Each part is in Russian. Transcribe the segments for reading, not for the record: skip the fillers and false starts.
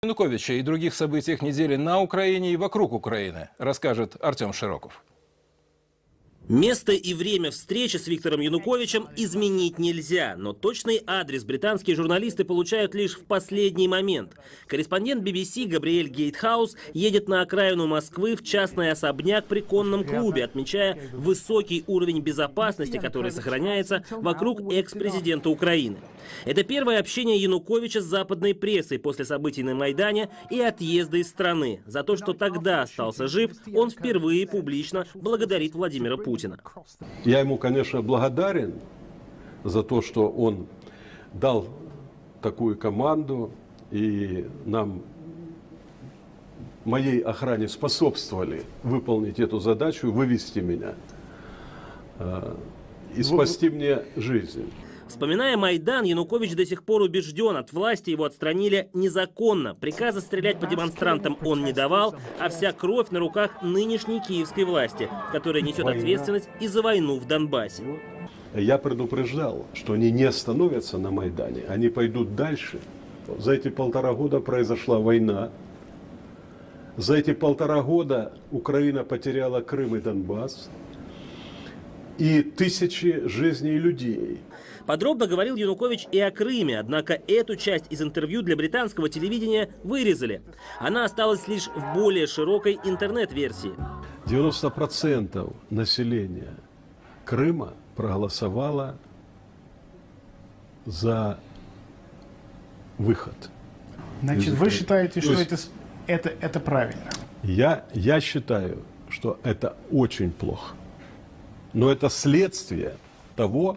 Януковича и других событиях недели на Украине и вокруг Украины, расскажет Артем Широков. Место и время встречи с Виктором Януковичем изменить нельзя, но точный адрес британские журналисты получают лишь в последний момент. Корреспондент BBC Габриэль Гейтхаус едет на окраину Москвы в частный особняк при конном клубе, отмечая высокий уровень безопасности, который сохраняется вокруг экс-президента Украины. Это первое общение Януковича с западной прессой после событий на Майдане и отъезда из страны. За то, что тогда остался жив, он впервые публично благодарит Владимира Путина. Я ему, конечно, благодарен за то, что он дал такую команду, и нам, моей охране, способствовали выполнить эту задачу, вывести меня и спасти мне жизнь. Вспоминая Майдан, Янукович до сих пор убежден, от власти его отстранили незаконно. Приказа стрелять по демонстрантам он не давал, а вся кровь на руках нынешней киевской власти, которая несет ответственность и за войну в Донбассе. Я предупреждал, что они не остановятся на Майдане, они пойдут дальше. За эти 1,5 года произошла война. За эти 1,5 года Украина потеряла Крым и Донбасс. И тысячи жизней людей. Подробно говорил Янукович и о Крыме, однако эту часть из интервью для британского телевидения вырезали. Она осталась лишь в более широкой интернет-версии. 90% населения Крыма проголосовало за выход. Значит, вы считаете, что это правильно? Я считаю, что это очень плохо. Но это следствие того,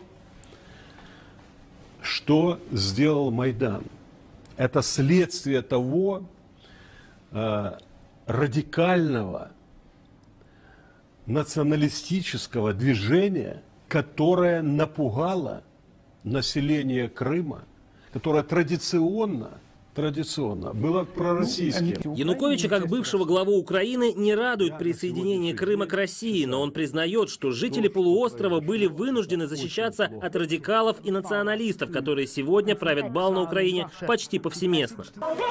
что сделал Майдан. Это следствие того радикального националистического движения, которое напугало население Крыма, которое традиционно было пророссийским. Януковича, как бывшего главу Украины, не радует присоединение Крыма к России, но он признает, что жители полуострова были вынуждены защищаться от радикалов и националистов, которые сегодня правят бал на Украине почти повсеместно.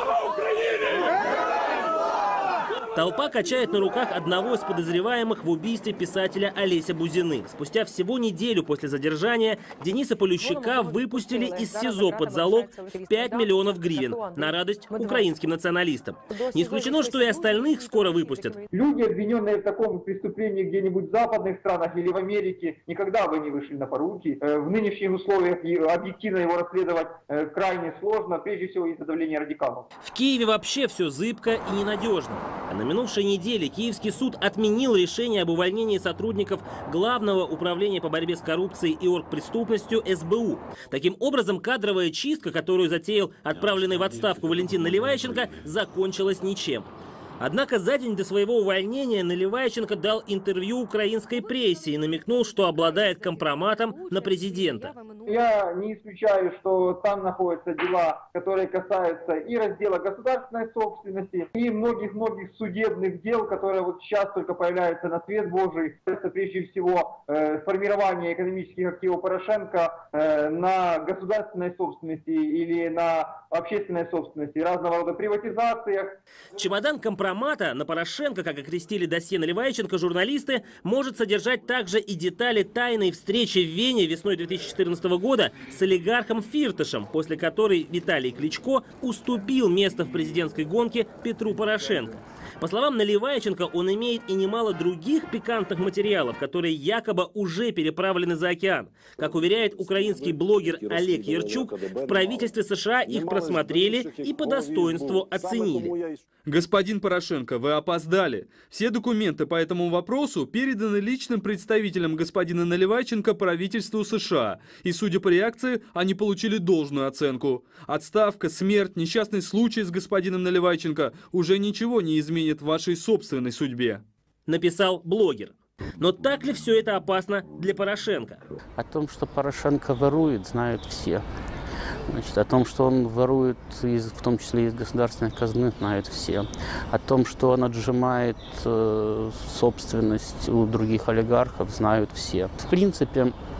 Толпа качает на руках одного из подозреваемых в убийстве писателя Олеся Бузины. Спустя всего неделю после задержания Дениса Полющука выпустили из СИЗО под залог в 5 миллионов гривен на радость украинским националистам. Не исключено, что и остальных скоро выпустят. Люди, обвиненные в таком преступлении где-нибудь в западных странах или в Америке, никогда бы не вышли на поруки. В нынешних условиях объективно его расследовать крайне сложно, прежде всего из-за давления радикалов. В Киеве вообще все зыбко и ненадежно. На минувшей неделе Киевский суд отменил решение об увольнении сотрудников Главного управления по борьбе с коррупцией и оргпреступностью СБУ. Таким образом, кадровая чистка, которую затеял отправленный в отставку Валентин Наливайченко, закончилась ничем. Однако за день до своего увольнения Наливайченко дал интервью украинской прессе и намекнул, что обладает компроматом на президента. Я не исключаю, что там находятся дела, которые касаются и раздела государственной собственности, и многих-многих судебных дел, которые вот сейчас только появляются на свет Божий. Это прежде всего формирование экономических активов Порошенко на государственной собственности или на общественной собственности, разного рода приватизациях. Чемодан компромата на Порошенко, как окрестили досье Наливайченко журналисты, может содержать также и детали тайной встречи в Вене весной 2014 года с олигархом Фирташем, после которой Виталий Кличко уступил место в президентской гонке Петру Порошенко. По словам Наливайченко, он имеет и немало других пикантных материалов, которые якобы уже переправлены за океан. Как уверяет украинский блогер Олег Ярчук, в правительстве США их просмотрели и по достоинству оценили. Господин Порошенко, вы опоздали. Все документы по этому вопросу переданы личным представителям господина Наливайченко правительству США. И, судя по реакции, они получили должную оценку. Отставка, смерть, несчастный случай с господином Наливайченко уже ничего не изменит в вашей собственной судьбе. Написал блогер. Но так ли все это опасно для Порошенко? О том, что Порошенко ворует, знают все. Значит, о том, что он ворует, в том числе из государственной казны, знают все. О том, что он отжимает собственность у других олигархов, знают все. В принципе,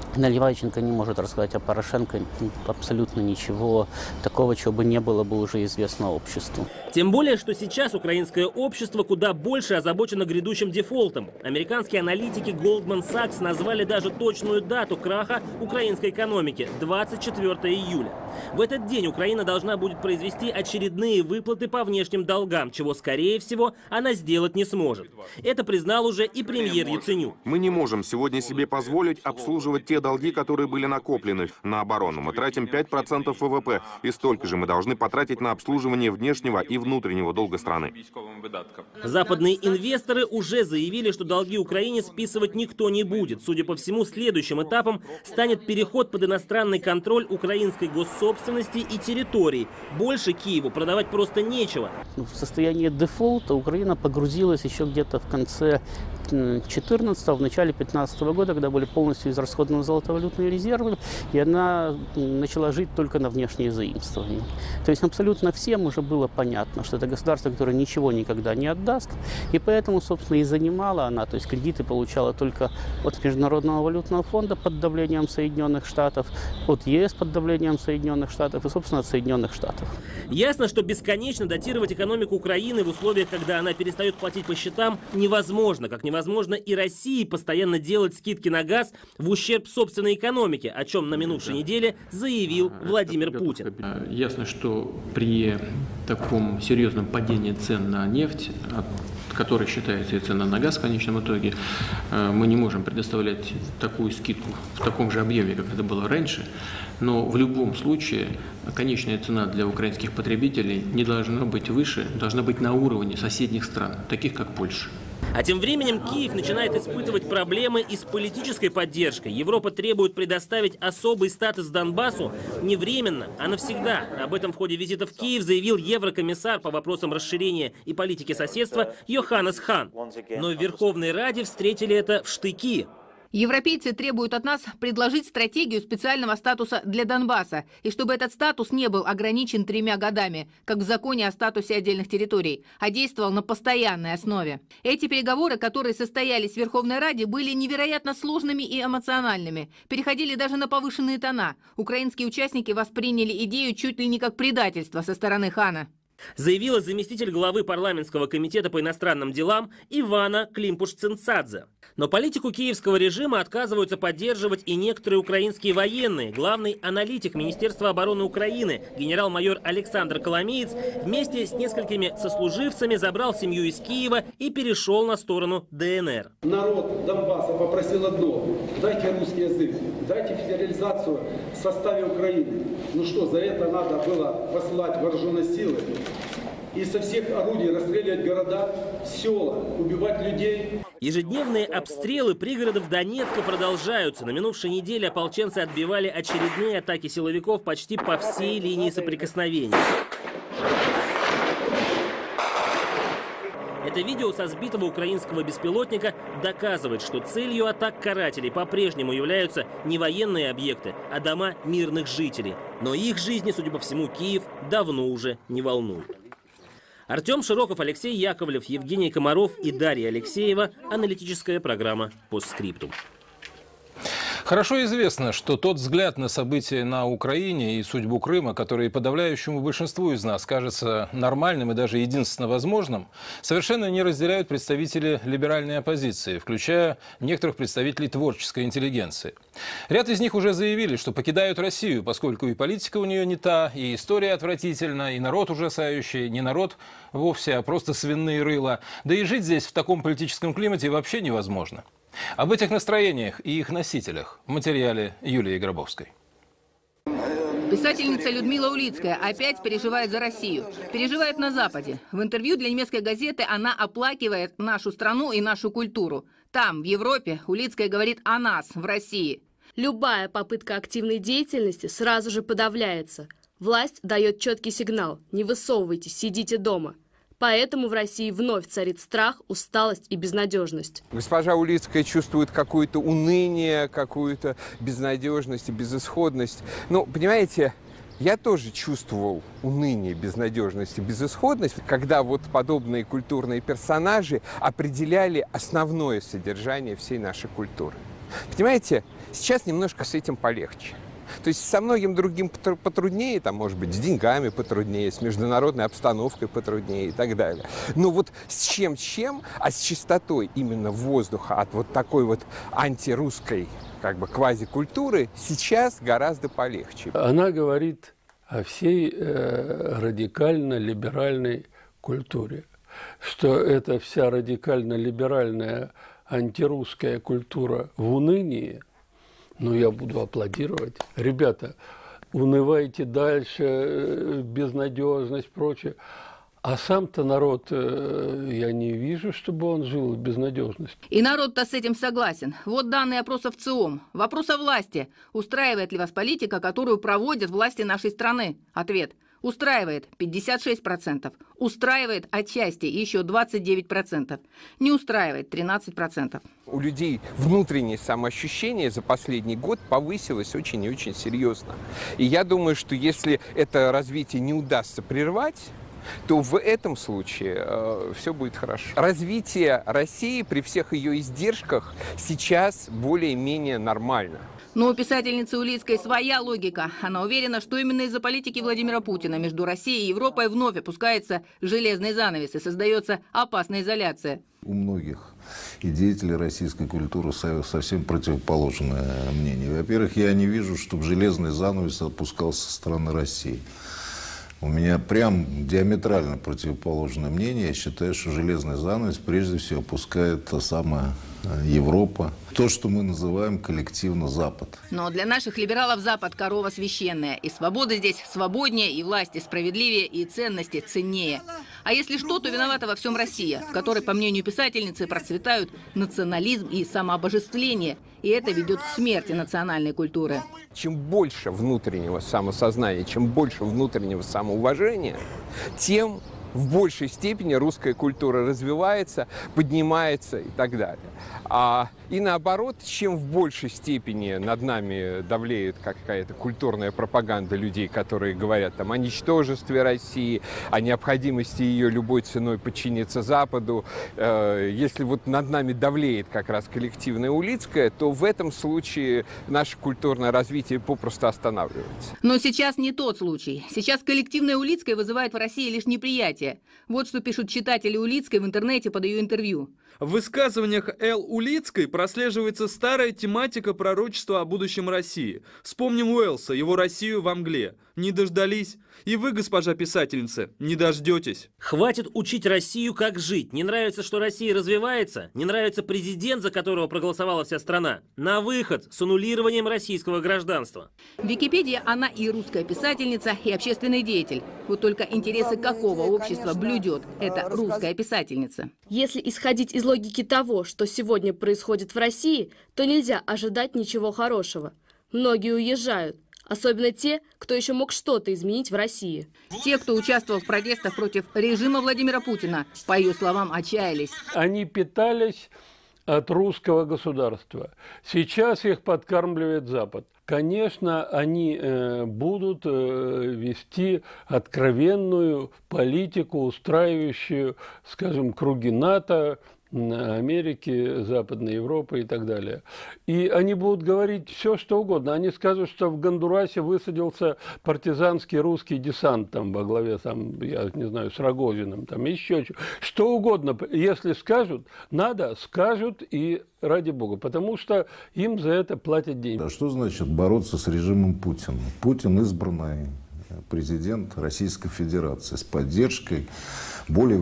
Наливайченко не может рассказать о Порошенко абсолютно ничего такого, чего бы не было бы уже известно обществу. Тем более, что сейчас украинское общество куда больше озабочено грядущим дефолтом. Американские аналитики Goldman Sachs назвали даже точную дату краха украинской экономики – 24 июля. В этот день Украина должна будет произвести очередные выплаты по внешним долгам, чего, скорее всего, она сделать не сможет. Это признал уже и премьер Яценюк. Мы не можем сегодня себе позволить обслуживать те долги, которые были накоплены на оборону. Мы тратим 5% ВВП, и столько же мы должны потратить на обслуживание внешнего и внутреннего долга страны. Западные инвесторы уже заявили, что долги Украине списывать никто не будет. Судя по всему, следующим этапом станет переход под иностранный контроль украинской госсобственности и территорий. Больше Киеву продавать просто нечего. В состоянии дефолта Украина погрузилась еще где-то в конце 2014, в начале 2015 года, когда были полностью израсходованы золотовалютные резервы, и она начала жить только на внешние заимствования. То есть абсолютно всем уже было понятно, что это государство, которое ничего никогда не отдаст, и поэтому, собственно, и занимала она, то есть кредиты получала только от Международного валютного фонда под давлением Соединенных Штатов, от ЕС под давлением Соединенных Штатов и, собственно, от Соединенных Штатов. Ясно, что бесконечно датировать экономику Украины в условиях, когда она перестает платить по счетам, невозможно. Как невозможно и России постоянно делать скидки на газ в ущерб собственной экономике, о чем на минувшей неделе заявил Владимир Путин. Ясно, что при таком серьезном падении цен на нефть, который считается и цена на газ в конечном итоге, мы не можем предоставлять такую скидку в таком же объеме, как это было раньше. Но в любом случае конечная цена для украинских потребителей не должна быть выше, должна быть на уровне соседних стран, таких как Польша. А тем временем Киев начинает испытывать проблемы и с политической поддержкой. Европа требует предоставить особый статус Донбассу не временно, а навсегда. Об этом в ходе визита в Киев заявил еврокомиссар по вопросам расширения и политики соседства Йоханнес Хан. Но в Верховной Раде встретили это в штыки. Европейцы требуют от нас предложить стратегию специального статуса для Донбасса, и чтобы этот статус не был ограничен 3 годами, как в законе о статусе отдельных территорий, а действовал на постоянной основе. Эти переговоры, которые состоялись в Верховной Раде, были невероятно сложными и эмоциональными, переходили даже на повышенные тона. Украинские участники восприняли идею чуть ли не как предательство со стороны Хана. Заявила заместитель главы парламентского комитета по иностранным делам Ивана Климпуш-Цинцадзе. Но политику киевского режима отказываются поддерживать и некоторые украинские военные. Главный аналитик Министерства обороны Украины, генерал-майор Александр Коломеец, вместе с несколькими сослуживцами забрал семью из Киева и перешел на сторону ДНР. Народ Донбасса попросил одно: дайте русский язык, дайте федерализацию в составе Украины. Ну что, за это надо было посылать вооруженные силы и со всех орудий расстреливать города, села, убивать людей. Ежедневные обстрелы пригородов Донецка продолжаются. На минувшей неделе ополченцы отбивали очередные атаки силовиков почти по всей линии соприкосновения. Это видео со сбитого украинского беспилотника доказывает, что целью атак карателей по-прежнему являются не военные объекты, а дома мирных жителей. Но их жизни, судя по всему, Киев давно уже не волнует. Артем Широков, Алексей Яковлев, Евгений Комаров и Дарья Алексеева. Аналитическая программа «Постскриптум». Хорошо известно, что тот взгляд на события на Украине и судьбу Крыма, который подавляющему большинству из нас кажется нормальным и даже единственно возможным, совершенно не разделяют представители либеральной оппозиции, включая некоторых представителей творческой интеллигенции. Ряд из них уже заявили, что покидают Россию, поскольку и политика у нее не та, и история отвратительна, и народ ужасающий, не народ вовсе, а просто свиные рыла. Да и жить здесь в таком политическом климате вообще невозможно. Об этих настроениях и их носителях в материале Юлии Гробовской. Писательница Людмила Улицкая опять переживает за Россию. Переживает на Западе. В интервью для немецкой газеты она оплакивает нашу страну и нашу культуру. Там, в Европе, Улицкая говорит о нас, в России. Любая попытка активной деятельности сразу же подавляется. Власть дает четкий сигнал: не высовывайтесь, сидите дома. Поэтому в России вновь царит страх, усталость и безнадежность. Госпожа Улицкая чувствует какое-то уныние, какую-то безнадежность и безысходность. Ну, понимаете, я тоже чувствовал уныние, безнадежность и безысходность, когда вот подобные культурные персонажи определяли основное содержание всей нашей культуры. Понимаете, сейчас немножко с этим полегче. То есть со многим другим потруднее, там, может быть, с деньгами потруднее, с международной обстановкой потруднее и так далее. Но вот с чем, а с чистотой именно воздуха от вот такой вот антирусской как бы квазикультуры сейчас гораздо полегче. Она говорит о всей радикально-либеральной культуре, что эта вся радикально-либеральная антирусская культура в унынии. Ну, я буду аплодировать. Ребята, унывайте дальше, безнадежность, прочее. А сам-то народ, я не вижу, чтобы он жил в безнадежности. И народ-то с этим согласен. Вот данные опросов ЦИОМ. Вопрос о власти. Устраивает ли вас политика, которую проводят власти нашей страны? Ответ. Устраивает 56%. Устраивает отчасти еще 29%. Не устраивает 13%. У людей внутреннее самоощущение за последний год повысилось очень и очень серьезно. И я думаю, что если это развитие не удастся прервать, то в этом случае все будет хорошо. Развитие России при всех ее издержках сейчас более-менее нормально. Но у писательницы Улицкой своя логика. Она уверена, что именно из-за политики Владимира Путина между Россией и Европой вновь опускается железный занавес и создается опасная изоляция. У многих и деятелей российской культуры совсем противоположное мнение. Во-первых, я не вижу, чтобы железный занавес опускался со стороны России. У меня прям диаметрально противоположное мнение. Я считаю, что железный занавес прежде всего опускает та самая Европа. То, что мы называем коллективно Запад. Но для наших либералов Запад – корова священная. И свобода здесь свободнее, и власти справедливее, и ценности ценнее. А если что, то виновата во всем Россия, в которой, по мнению писательницы, процветают национализм и самообожествление. И это ведет к смерти национальной культуры. Чем больше внутреннего самосознания, чем больше внутреннего самоуважения, тем в большей степени русская культура развивается, поднимается и так далее. И наоборот, чем в большей степени над нами давлеет какая-то культурная пропаганда людей, которые говорят там о ничтожестве России, о необходимости ее любой ценой подчиниться Западу, если вот над нами давлеет как раз коллективная Улицкая, то в этом случае наше культурное развитие попросту останавливается. Но сейчас не тот случай. Сейчас коллективная Улицкая вызывает в России лишь неприятие. Вот что пишут читатели Улицкой в интернете под ее интервью. В высказываниях Л. Улицкой прослеживается старая тематика пророчества о будущем России. Вспомним Уэллса, его «Россию во мгле». Не дождались. И вы, госпожа писательница, не дождетесь. Хватит учить Россию, как жить. Не нравится, что Россия развивается? Не нравится президент, за которого проголосовала вся страна? На выход с аннулированием российского гражданства. В Википедии она и русская писательница, и общественный деятель. Вот только интересы какого общества блюдет эта русская писательница? Если исходить из логики того, что сегодня происходит в России, то нельзя ожидать ничего хорошего. Многие уезжают. Особенно те, кто еще мог что-то изменить в России. Те, кто участвовал в протестах против режима Владимира Путина, по ее словам, отчаялись. Они питались от русского государства. Сейчас их подкармливает Запад. Конечно, они будут вести откровенную политику, устраивающую, скажем, круги НАТО, Америки, Западной Европы и так далее. И они будут говорить все, что угодно. Они скажут, что в Гондурасе высадился партизанский русский десант там, во главе, там, я не знаю, с Рогозиным, там, еще что угодно. Если скажут, надо, скажут и ради бога, потому что им за это платят деньги. А что значит бороться с режимом Путина? Путин избранный президент Российской Федерации с поддержкой более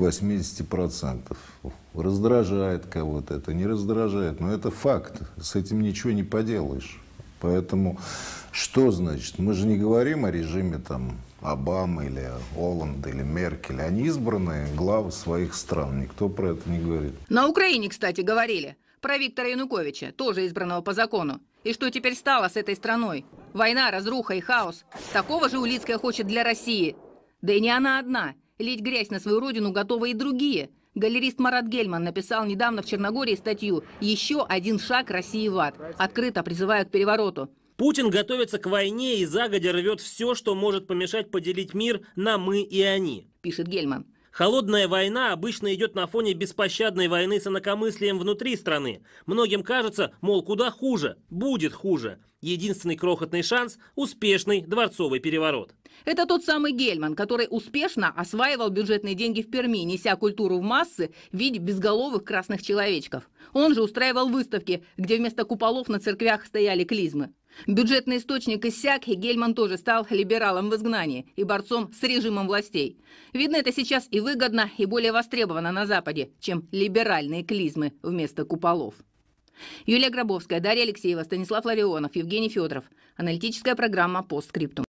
80%. Раздражает кого-то, это не раздражает, но это факт. С этим ничего не поделаешь. Поэтому что значит? Мы же не говорим о режиме там Обамы или Олланда или Меркель. Они избранные главы своих стран. Никто про это не говорит. На Украине, кстати, говорили. Про Виктора Януковича, тоже избранного по закону. И что теперь стало с этой страной? Война, разруха и хаос. Такого же Улицкая хочет для России. Да и не она одна. Лить грязь на свою родину готовы и другие. Галерист Марат Гельман написал недавно в Черногории статью «Еще один шаг России в ад», открыто призывая к перевороту. Путин готовится к войне и загодя рвет все, что может помешать поделить мир на «мы» и «они», пишет Гельман. Холодная война обычно идет на фоне беспощадной войны с инакомыслием внутри страны. Многим кажется, мол, куда хуже, будет хуже. Единственный крохотный шанс – успешный дворцовый переворот. Это тот самый Гельман, который успешно осваивал бюджетные деньги в Перми, неся культуру в массы в виде безголовых красных человечков. Он же устраивал выставки, где вместо куполов на церквях стояли клизмы. Бюджетный источник иссяк, и Гельман тоже стал либералом в изгнании и борцом с режимом властей. Видно, это сейчас и выгодно, и более востребовано на Западе, чем либеральные клизмы вместо куполов. Юлия Гробовская, Дарья Алексеева, Станислав Ларионов, Евгений Федоров. Аналитическая программа «Постскриптум».